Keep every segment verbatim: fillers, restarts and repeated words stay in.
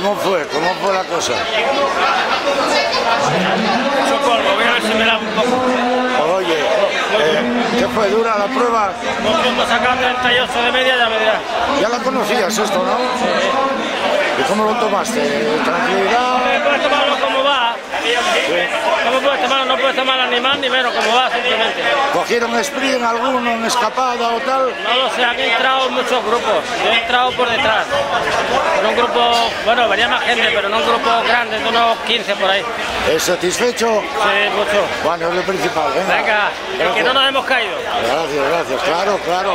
¿Cómo fue? ¿Cómo fue la cosa? Mucho polvo, voy a ver si me da un poco. Oye, eh, ¿qué fue? ¿Dura la prueba? No podemos sacar treinta y ocho de media, ya me dirás. Ya la conocías esto, ¿no? Sí. ¿Y cómo lo tomaste? ¿Tranquilidad? Puedes tomarlo como va. ¿Cómo puedes tomarlo? No puedes tomarlo ni más ni menos, como va simplemente. ¿Cogieron sprint alguno en escapada o tal? No lo sé, han entrado muchos grupos. Yo he entrado por detrás. En un grupo, bueno, venía más gente, pero no un grupo grande, de unos quince por ahí. ¿Es satisfecho? Sí, mucho. Bueno, es lo principal. Venga, Venga, el que no nos hemos caído. Gracias, gracias. Claro, claro.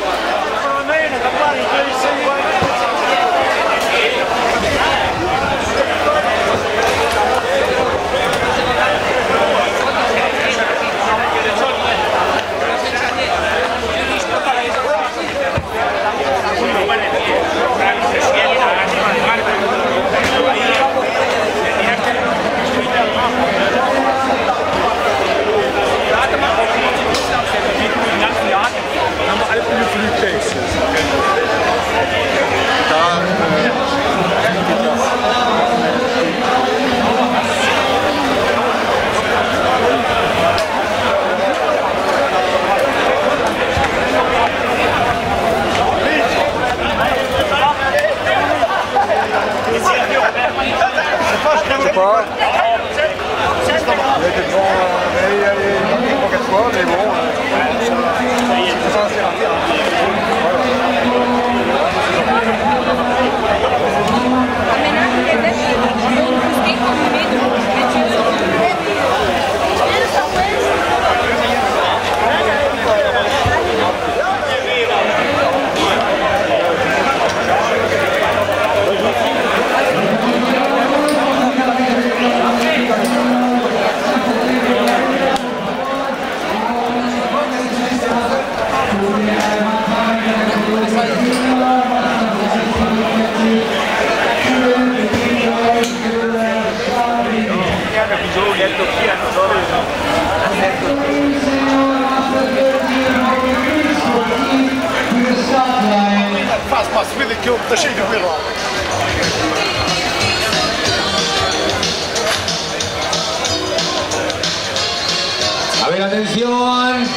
A ver, atención,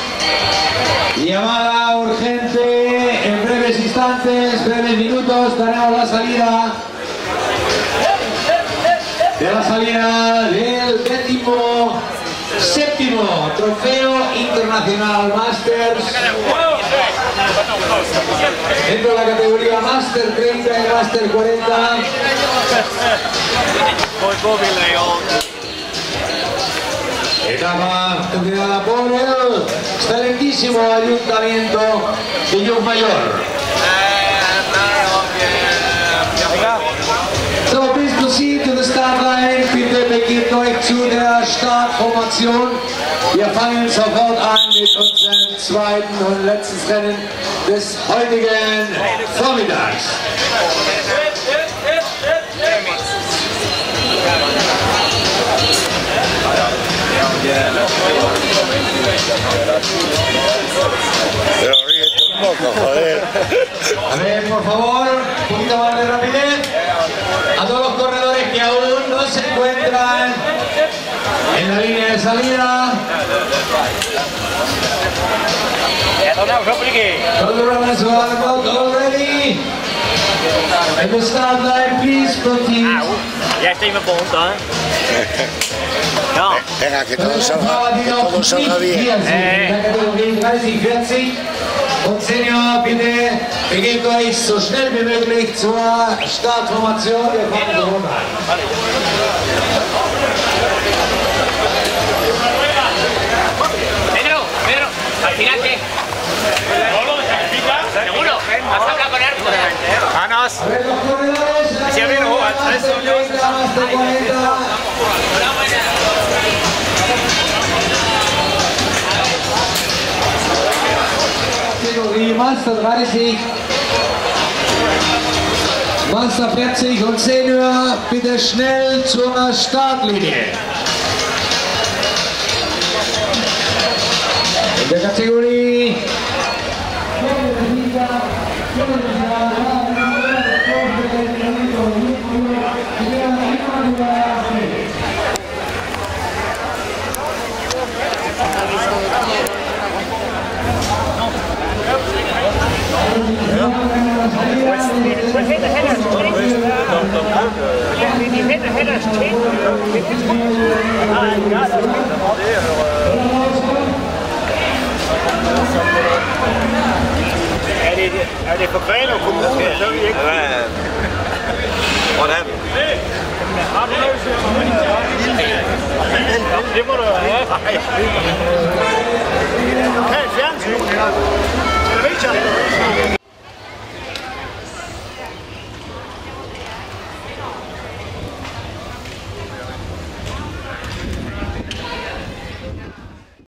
llamada urgente, en breves instantes, breves minutos, tenemos la salida de la salida del décimo séptimo Trofeo Internacional Masters dentro de la categoría Master treinta y Master cuarenta. Etapa terminada por el excelentísimo Ayuntamiento de Llucmayor. So, please proceed to the start line. Bitte begebt euch zu der Startformation. Wir fangen sofort an mit unserem zweiten und letzten Rennen des heutigen Vormittags. Pero ríete un poco, joder. A ver, por favor, un poquito más de rapidez. A todos los corredores que aún no se encuentran en la línea de salida. All the runners who are about already. In the start line, please proceed. Ya estoy me pregunto, ¿eh? No. Venga, que todo salga, que todo salga bien. vierzig. Und Senior, bitte begebt euch so schnell wie möglich zur Startformation. Wir fangen so an. Pedro, Pedro, al final qué? ¿Seguro? ¿Vas a acabar con arco? Ganas. A ver, los corredores. Si abren jugar, tres años. Kategorie Master dreißig, Master vierzig und Senior, bitte schnell zur Startlinie. In der Kategorie Men de hænder heller til. Er det, er det for Grenaa Kommune, så er vi ikke? Hvordan? Har du noget til? Det må du have. Kan fjernsyn? Television?